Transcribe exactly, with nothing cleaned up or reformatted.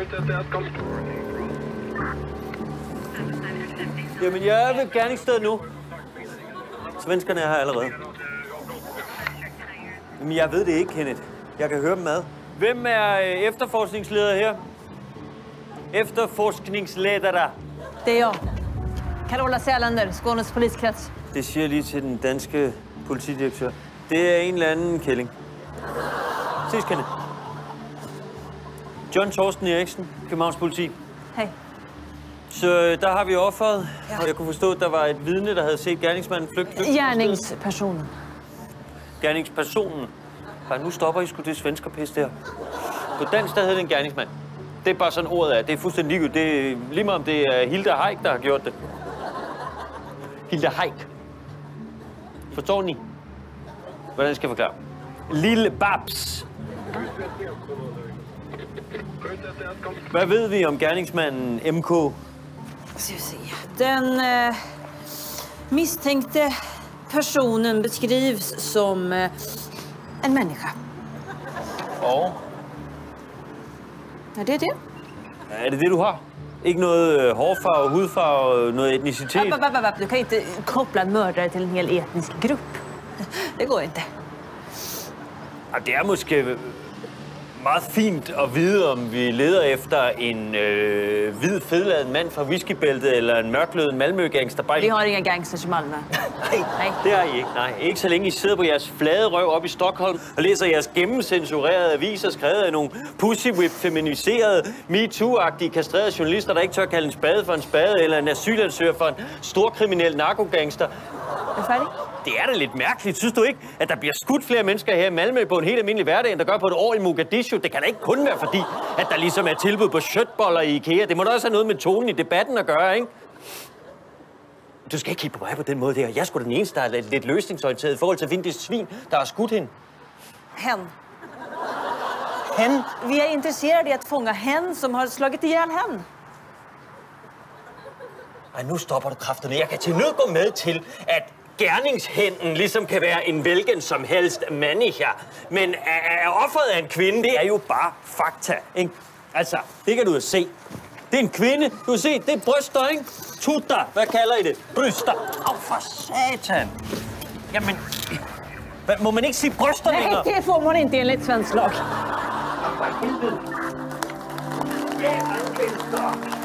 Jamen, jeg er ved gerningsstedet nu. Svenskerne er her allerede. Jamen, jeg ved det ikke, Kenneth. Jeg kan høre dem ad. Hvem er efterforskningsleder her? Efterforskningsledere. Det er jeg. Carola Sälander, Skånes poliskrets. Det siger jeg lige til den danske politidirektør. Det er en eller anden kælling. Ses, Kenneth. John Torsten Eriksen, Københavns politi. Hej. Så der har vi offeret, ja. Og jeg kunne forstå, at der var et vidne, der havde set gerningsmanden flygte. Gerningspersonen. Gerningspersonen. Bare nu stopper I sgu det svenskerpis der. På dansk, der hedder det en gerningsmand. Det er bare sådan ordet er. Det er fuldstændig ligegyldigt. Det er lige meget om det er Hilda Haik, der har gjort det. Hilda Haik. Forstår ni? Hvordan skal jeg forklare? Lille Babs. Hvad ved vi om gerningsmanden M K? Ska vi se. Den eh, misstänkte personen beskrivs som eh, en människa. Og? Ja, det er det. Er det det, du har? Ikke noget øh, hårfarve, hudfarve, noget etnicitet? App, app, app. Du kan inte koppla en mördare till en hel etnisk grupp. Det går inte. Ja, det er måske meget fint at vide, om vi leder efter en øh, hvid, fedladet mand fra whiskybæltet eller en mørklødet Malmø-gangster. Bare... Vi har ingen gangsters i Malmø. Nej, Nej, det har I ikke. Nej, ikke så længe I sidder på jeres flade røv op i Stockholm og læser jeres gennemcensurerede aviser, skrevet af nogle pussy-whip-feminiserede, MeToo-agtige, kastrerede journalister, der ikke tør kalde en spade for en spade, eller en asylansøger for en storkriminel narkogangster. Er du færdig? Det er da lidt mærkeligt. Synes du ikke, at der bliver skudt flere mennesker her i Malmø på en helt almindelig hverdag, end der gør på et år i Mogadishu? Det kan da ikke kun være fordi, at der ligesom er tilbud på shirtboller i IKEA. Det må da også have noget med tonen i debatten at gøre, ikke? Du skal ikke kigge på mig på den måde der. Jeg er sgu den eneste, der er lidt løsningsorienteret i forhold til at finde det svin, der har skudt hende. Hen. Hen? Vi er interesseret i at fånga hen, som har slagit ihjäl hen. Ej, nu stopper du kræfterne. Jeg kan til nød gå med til, at gerningshænden ligesom kan være en hvilken som helst manager. Men er offeret af en kvinde, det er jo bare fakta, ikke? Altså, det kan du jo se. Det er en kvinde. Du kan se, det er bryster, ikke? Tutter. Hvad kalder I det? Bryster. Åh, oh, for satan. Jamen, hvad, må man ikke sige bryster længere? Nej, det får man inte enligt svensk lag. Ja,